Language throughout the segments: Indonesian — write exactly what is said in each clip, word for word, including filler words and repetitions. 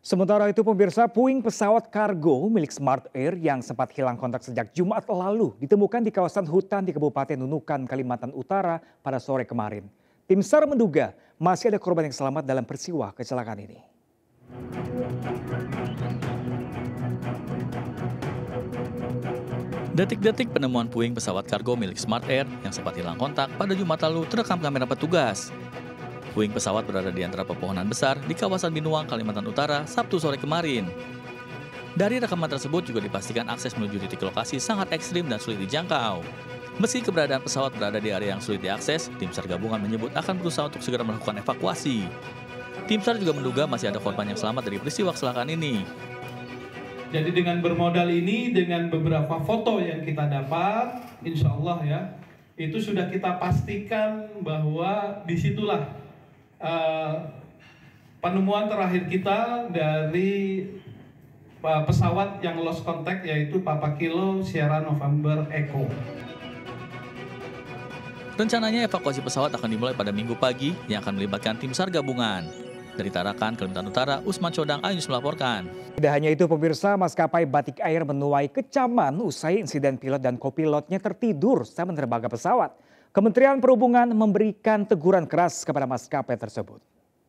Sementara itu pemirsa, puing pesawat kargo milik Smart Air yang sempat hilang kontak sejak Jumat lalu ditemukan di kawasan hutan di Kabupaten Nunukan, Kalimantan Utara pada sore kemarin. Tim SAR menduga masih ada korban yang selamat dalam peristiwa kecelakaan ini. Detik-detik penemuan puing pesawat kargo milik Smart Air yang sempat hilang kontak pada Jumat lalu terekam kamera petugas. Puing pesawat berada di antara pepohonan besar di kawasan Binuang, Kalimantan Utara, Sabtu sore kemarin. Dari rekaman tersebut juga dipastikan akses menuju titik lokasi sangat ekstrim dan sulit dijangkau. Meski keberadaan pesawat berada di area yang sulit diakses, tim SAR gabungan menyebut akan berusaha untuk segera melakukan evakuasi. Tim SAR juga menduga masih ada korban yang selamat dari peristiwa kecelakaan ini. Jadi dengan bermodal ini, dengan beberapa foto yang kita dapat, insya Allah ya, itu sudah kita pastikan bahwa disitulah uh, penemuan terakhir kita dari uh, pesawat yang lost contact, yaitu Papa Kilo Sierra November Echo. Rencananya evakuasi pesawat akan dimulai pada Minggu pagi yang akan melibatkan tim SAR gabungan. Dari Tarakan, Kalimantan Utara, Usman Codang, iNews melaporkan. Tidak hanya itu pemirsa, maskapai Batik Air menuai kecaman usai insiden pilot dan kopilotnya tertidur saat menerbangkan pesawat. Kementerian Perhubungan memberikan teguran keras kepada maskapai tersebut.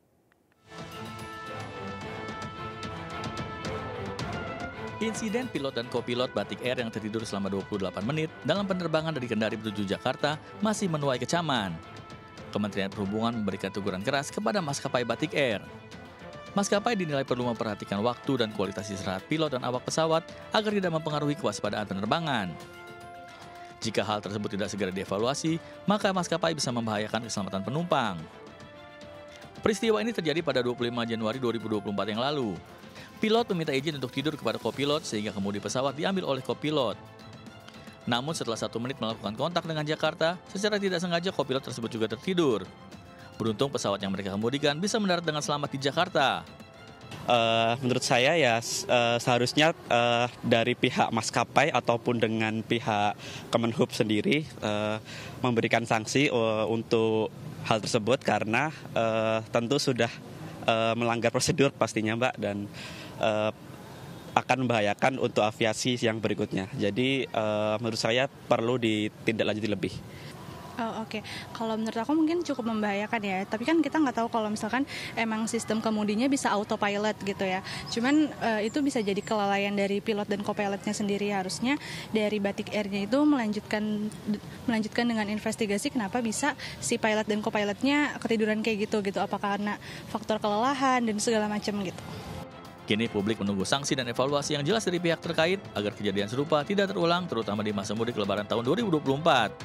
Insiden pilot dan kopilot Batik Air yang tertidur selama dua puluh delapan menit dalam penerbangan dari Kendari menuju Jakarta masih menuai kecaman. Kementerian Perhubungan memberikan teguran keras kepada maskapai Batik Air. Maskapai dinilai perlu memperhatikan waktu dan kualitas istirahat pilot dan awak pesawat agar tidak mempengaruhi kewaspadaan penerbangan. Jika hal tersebut tidak segera dievaluasi, maka maskapai bisa membahayakan keselamatan penumpang. Peristiwa ini terjadi pada dua puluh lima Januari dua ribu dua puluh empat yang lalu. Pilot meminta izin untuk tidur kepada kopilot sehingga kemudi pesawat diambil oleh kopilot. Namun setelah satu menit melakukan kontak dengan Jakarta, secara tidak sengaja kopilot tersebut juga tertidur. Beruntung pesawat yang mereka kemudikan bisa mendarat dengan selamat di Jakarta. Uh, menurut saya ya uh, seharusnya uh, dari pihak maskapai ataupun dengan pihak Kemenhub sendiri uh, memberikan sanksi uh, untuk hal tersebut karena uh, tentu sudah uh, melanggar prosedur pastinya Mbak dan uh, akan membahayakan untuk aviasi yang berikutnya. Jadi uh, menurut saya perlu ditindaklanjuti lebih. Oh, Oke, okay. Kalau menurut aku mungkin cukup membahayakan ya. Tapi kan kita nggak tahu kalau misalkan emang sistem kemudinya bisa autopilot gitu ya. Cuman uh, itu bisa jadi kelalaian dari pilot dan kopilotnya sendiri. Harusnya dari Batik Air-nya itu melanjutkan melanjutkan dengan investigasi kenapa bisa si pilot dan kopilotnya ketiduran kayak gitu gitu. Apakah karena faktor kelelahan dan segala macam gitu. Kini publik menunggu sanksi dan evaluasi yang jelas dari pihak terkait agar kejadian serupa tidak terulang terutama di masa mudik Lebaran tahun dua ribu dua puluh empat.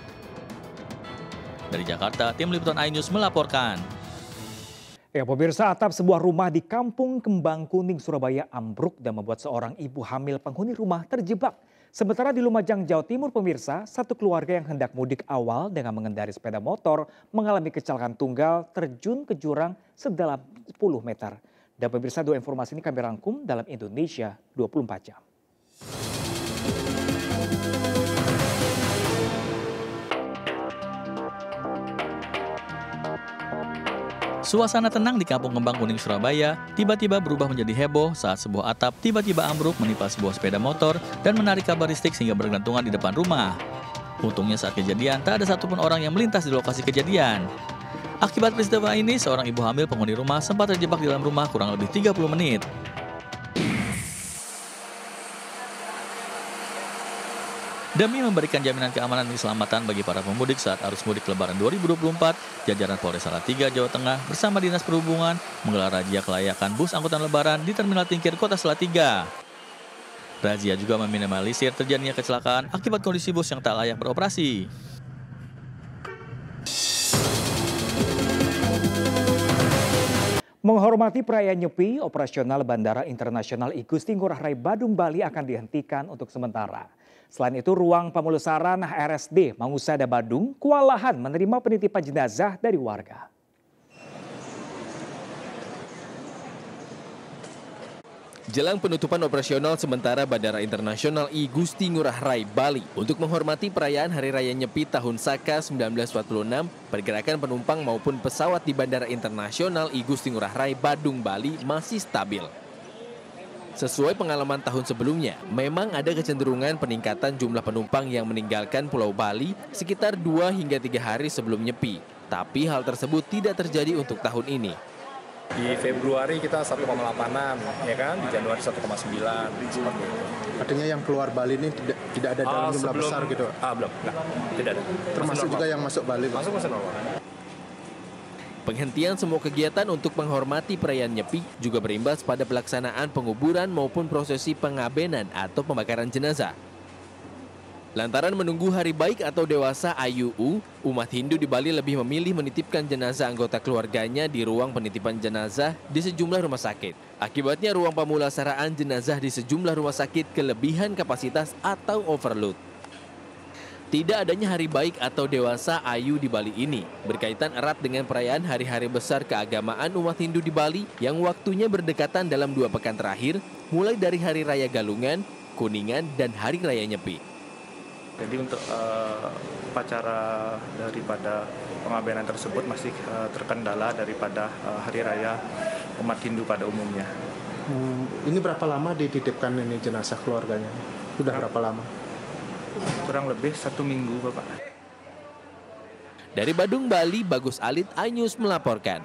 Dari Jakarta, tim liputan iNews melaporkan. Ya pemirsa, atap sebuah rumah di Kampung Kembang Kuning, Surabaya ambruk dan membuat seorang ibu hamil penghuni rumah terjebak. Sementara di Lumajang, Jawa Timur pemirsa, satu keluarga yang hendak mudik awal dengan mengendari sepeda motor mengalami kecelakaan tunggal terjun ke jurang sedalam sepuluh meter. Dan pemirsa, dua informasi ini kami rangkum dalam Indonesia dua puluh empat jam. Suasana tenang di Kampung Kembang Kuning, Surabaya tiba-tiba berubah menjadi heboh saat sebuah atap tiba-tiba ambruk menimpa sebuah sepeda motor dan menarik kabar listrik hingga bergantungan di depan rumah. Untungnya saat kejadian tak ada satupun orang yang melintas di lokasi kejadian. Akibat peristiwa ini, seorang ibu hamil penghuni rumah sempat terjebak di dalam rumah kurang lebih tiga puluh menit. Demi memberikan jaminan keamanan dan keselamatan bagi para pemudik saat arus mudik Lebaran dua ribu dua puluh empat, jajaran Polres Salatiga, Jawa Tengah bersama Dinas Perhubungan menggelar razia kelayakan bus angkutan Lebaran di Terminal Tingkir Kota Salatiga. Razia juga meminimalisir terjadinya kecelakaan akibat kondisi bus yang tak layak beroperasi. Menghormati perayaan Nyepi, operasional Bandara Internasional I Gusti Ngurah Rai Badung, Bali akan dihentikan untuk sementara. Selain itu, ruang pemulasaran R S D Mangusada Badung kewalahan menerima penitipan jenazah dari warga. Jelang penutupan operasional sementara Bandara Internasional I Gusti Ngurah Rai, Bali untuk menghormati perayaan Hari Raya Nyepi tahun Saka seribu sembilan ratus empat puluh enam, pergerakan penumpang maupun pesawat di Bandara Internasional I Gusti Ngurah Rai, Badung, Bali masih stabil. Sesuai pengalaman tahun sebelumnya, memang ada kecenderungan peningkatan jumlah penumpang yang meninggalkan Pulau Bali sekitar dua hingga tiga hari sebelum nyepi. Tapi hal tersebut tidak terjadi untuk tahun ini. Di Februari kita satu koma delapan, ya kan? Di Januari satu koma sembilan, seperti itu. Artinya yang keluar Bali ini tidak tidak ada dalam Ah, jumlah sebelum- besar gitu? Ah, belum, enggak, tidak ada. Termasuk Masih juga normal. yang masuk Bali? Masuk masih normal. Penghentian semua kegiatan untuk menghormati perayaan Nyepi juga berimbas pada pelaksanaan penguburan maupun prosesi pengabenan atau pembakaran jenazah. Lantaran menunggu hari baik atau dewasa I U U, umat Hindu di Bali lebih memilih menitipkan jenazah anggota keluarganya di ruang penitipan jenazah di sejumlah rumah sakit. Akibatnya ruang pemulasaraan jenazah di sejumlah rumah sakit kelebihan kapasitas atau overload. Tidak adanya hari baik atau dewasa I U di Bali ini berkaitan erat dengan perayaan hari-hari besar keagamaan umat Hindu di Bali yang waktunya berdekatan dalam dua pekan terakhir, mulai dari Hari Raya Galungan, Kuningan, dan Hari Raya Nyepi. Jadi untuk uh, upacara daripada pengabenan tersebut masih uh, terkendala daripada uh, Hari Raya umat Hindu pada umumnya. Hmm, ini berapa lama dititipkan ini jenazah keluarganya? Sudah berapa lama? Kurang lebih satu minggu, Bapak. Dari Badung, Bali, Bagus Alit, iNews melaporkan.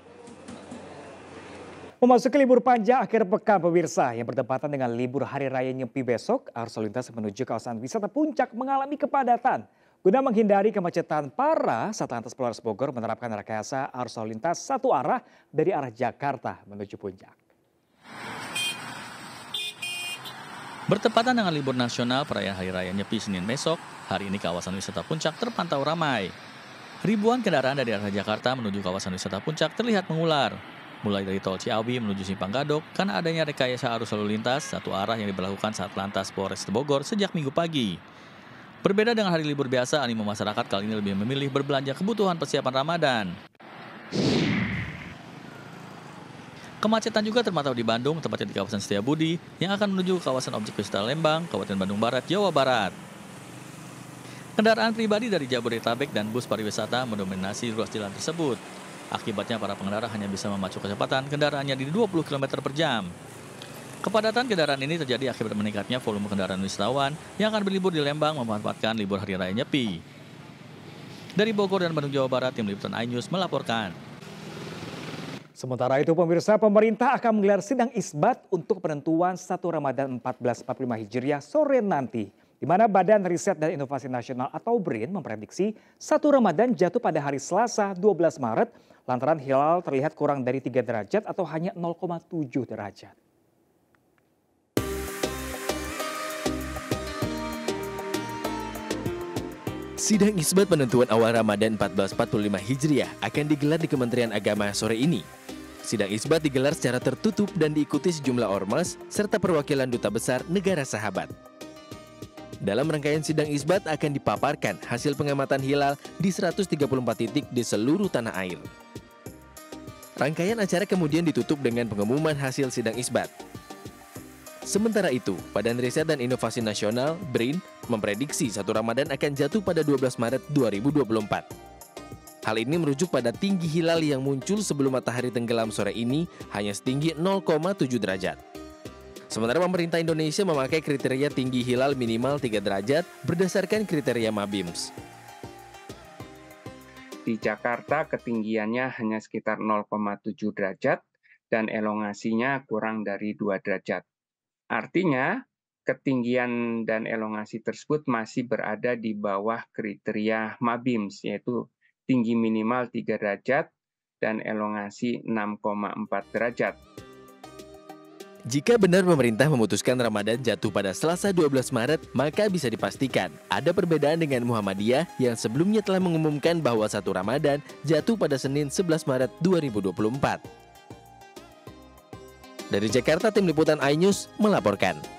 Memasuki libur panjang akhir pekan pemirsa yang bertepatan dengan libur Hari Raya Nyepi besok, arus lalu lintas menuju kawasan wisata Puncak mengalami kepadatan. Guna menghindari kemacetan parah, Satlantas Polres Bogor menerapkan rekayasa arus lalu lintas satu arah dari arah Jakarta menuju Puncak. Bertepatan dengan libur nasional perayaan Hari Raya Nyepi Senin besok, hari ini kawasan wisata Puncak terpantau ramai. Ribuan kendaraan dari arah Jakarta menuju kawasan wisata Puncak terlihat mengular. Mulai dari tol Ciawi menuju Simpang Gadok karena adanya rekayasa arus lalu lintas satu arah yang diberlakukan Satlantas Polres Bogor sejak Minggu pagi. Berbeda dengan hari libur biasa, animo masyarakat kali ini lebih memilih berbelanja kebutuhan persiapan Ramadan. Kemacetan juga terpantau di Bandung, tepatnya di kawasan Setiabudi, yang akan menuju kawasan objek wisata Lembang, Kabupaten Bandung Barat, Jawa Barat. Kendaraan pribadi dari Jabodetabek dan bus pariwisata mendominasi ruas jalan tersebut. Akibatnya para pengendara hanya bisa memacu kecepatan kendaraannya di dua puluh kilometer per jam. Kepadatan kendaraan ini terjadi akibat meningkatnya volume kendaraan wisatawan yang akan berlibur di Lembang memanfaatkan libur Hari Raya Nyepi. Dari Bogor dan Bandung, Jawa Barat, tim liputan iNews melaporkan. Sementara itu pemirsa, pemerintah akan menggelar sidang isbat untuk penentuan satu Ramadan seribu empat ratus empat puluh lima Hijriah sore nanti, di mana Badan Riset dan Inovasi Nasional atau BRIN memprediksi satu Ramadan jatuh pada hari Selasa dua belas Maret lantaran hilal terlihat kurang dari tiga derajat atau hanya nol koma tujuh derajat. Sidang isbat penentuan awal Ramadan seribu empat ratus empat puluh lima Hijriah akan digelar di Kementerian Agama sore ini. Sidang isbat digelar secara tertutup dan diikuti sejumlah ormas serta perwakilan duta besar negara sahabat. Dalam rangkaian sidang isbat akan dipaparkan hasil pengamatan hilal di seratus tiga puluh empat titik di seluruh tanah air. Rangkaian acara kemudian ditutup dengan pengumuman hasil sidang isbat. Sementara itu, Badan Riset dan Inovasi Nasional (BRIN) memprediksi satu Ramadan akan jatuh pada dua belas Maret dua ribu dua puluh empat. Hal ini merujuk pada tinggi hilal yang muncul sebelum matahari tenggelam sore ini hanya setinggi nol koma tujuh derajat. Sementara pemerintah Indonesia memakai kriteria tinggi hilal minimal tiga derajat berdasarkan kriteria Mabims. Di Jakarta ketinggiannya hanya sekitar nol koma tujuh derajat dan elongasinya kurang dari dua derajat. Artinya, ketinggian dan elongasi tersebut masih berada di bawah kriteria Mabims, yaitu tinggi minimal tiga derajat dan elongasi enam koma empat derajat. Jika benar pemerintah memutuskan Ramadan jatuh pada Selasa dua belas Maret, maka bisa dipastikan ada perbedaan dengan Muhammadiyah yang sebelumnya telah mengumumkan bahwa satu Ramadan jatuh pada Senin sebelas Maret dua ribu dua puluh empat. Dari Jakarta, tim liputan iNews melaporkan.